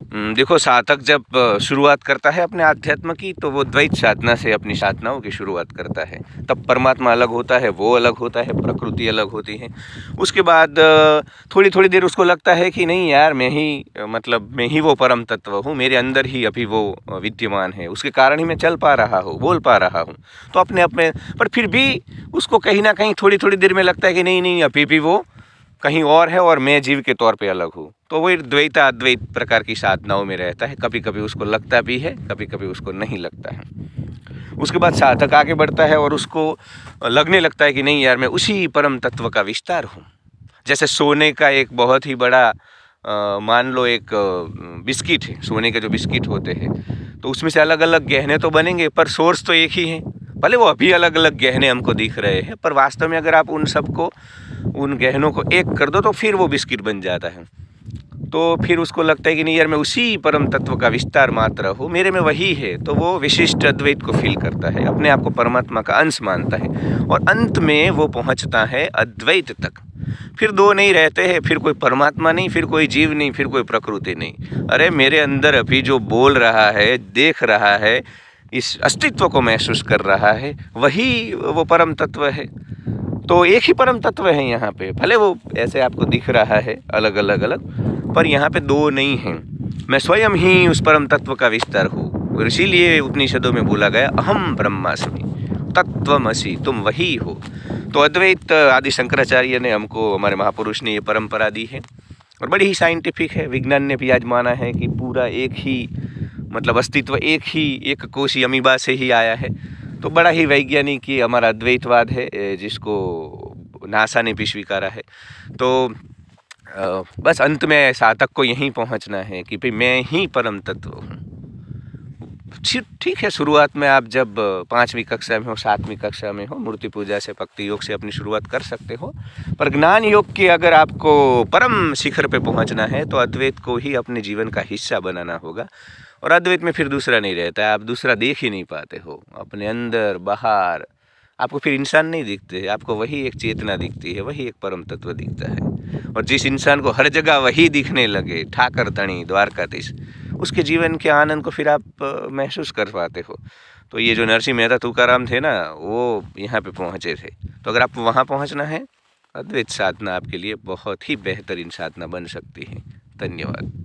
देखो, साधक जब शुरुआत करता है अपने आध्यात्म की, तो वो द्वैत साधना से अपनी साधनाओं की शुरुआत करता है। तब परमात्मा अलग होता है, वो अलग होता है, प्रकृति अलग होती है। उसके बाद थोड़ी थोड़ी देर उसको लगता है कि नहीं यार, मैं ही मतलब मैं ही वो परम तत्व हूँ, मेरे अंदर ही अभी वो विद्यमान है, उसके कारण ही मैं चल पा रहा हूँ, बोल पा रहा हूँ। तो अपने अपने पर फिर भी उसको कहीं ना कहीं थोड़ी थोड़ी देर में लगता है कि नहीं नहीं, अभी भी वो कहीं और है और मैं जीव के तौर पे अलग हूँ। तो वो द्वैत अद्वैत प्रकार की साधनाओं में रहता है। कभी कभी उसको लगता भी है, कभी कभी उसको नहीं लगता है। उसके बाद साधक आगे बढ़ता है और उसको लगने लगता है कि नहीं यार, मैं उसी परम तत्व का विस्तार हूँ। जैसे सोने का एक बहुत ही बड़ा मान लो एक बिस्किट है, सोने के जो बिस्किट होते हैं, तो उसमें से अलग अलग गहने तो बनेंगे, पर सोर्स तो एक ही है। भले वो अभी अलग अलग गहने हमको दिख रहे हैं, पर वास्तव में अगर आप उन सबको, उन गहनों को एक कर दो, तो फिर वो बिस्किट बन जाता है। तो फिर उसको लगता है कि नहीं यार, मैं उसी परम तत्व का विस्तार मात्र हूँ, मेरे में वही है। तो वो विशिष्ट अद्वैत को फील करता है, अपने आप को परमात्मा का अंश मानता है, और अंत में वो पहुँचता है अद्वैत तक। फिर दो नहीं रहते हैं, फिर कोई परमात्मा नहीं, फिर कोई जीव नहीं, फिर कोई प्रकृति नहीं। अरे मेरे अंदर अभी जो बोल रहा है, देख रहा है, इस अस्तित्व को महसूस कर रहा है, वही वो परम तत्व है। तो एक ही परम तत्व है यहाँ पे, भले वो ऐसे आपको दिख रहा है अलग अलग अलग, पर यहाँ पे दो नहीं हैं। मैं स्वयं ही उस परम तत्व का विस्तार हूँ, और इसीलिए उपनिषदों में बोला गया अहम ब्रह्मास्मि तत्वमसि, तुम वही हो। तो अद्वैत आदि शंकराचार्य ने हमको, हमारे महापुरुष ने ये परंपरा दी है, और बड़ी ही साइंटिफिक है। विज्ञान ने भी आज माना है कि पूरा एक ही, मतलब अस्तित्व एक ही, एक कोशी अमीबा से ही आया है। तो बड़ा ही वैज्ञानिक ही हमारा अद्वैतवाद है, जिसको नासा ने भी स्वीकारा है। तो बस अंत में साधक को यहीं पहुंचना है कि भाई मैं ही परम तत्व हूँ। ठीक है, शुरुआत में आप जब 5वीं कक्षा में हो, 7वीं कक्षा में हो, मूर्ति पूजा से, भक्ति योग से अपनी शुरुआत कर सकते हो। पर ज्ञान योग के अगर आपको परम शिखर पे पहुंचना है, तो अद्वैत को ही अपने जीवन का हिस्सा बनाना होगा। और अद्वैत में फिर दूसरा नहीं रहता है, आप दूसरा देख ही नहीं पाते हो। अपने अंदर बाहर आपको फिर इंसान नहीं दिखते, आपको वही एक चेतना दिखती है, वही एक परम तत्व दिखता है। और जिस इंसान को हर जगह वही दिखने लगे, ठाकर तणी द्वारकाधीश, उसके जीवन के आनंद को फिर आप महसूस कर पाते हो। तो ये जो नरसिंह मेहता तुकाराम थे ना, वो यहाँ पे पहुँचे थे। तो अगर आपको वहाँ पहुँचना है, अद्वैत साधना आपके लिए बहुत ही बेहतरीन साधना बन सकती है। धन्यवाद।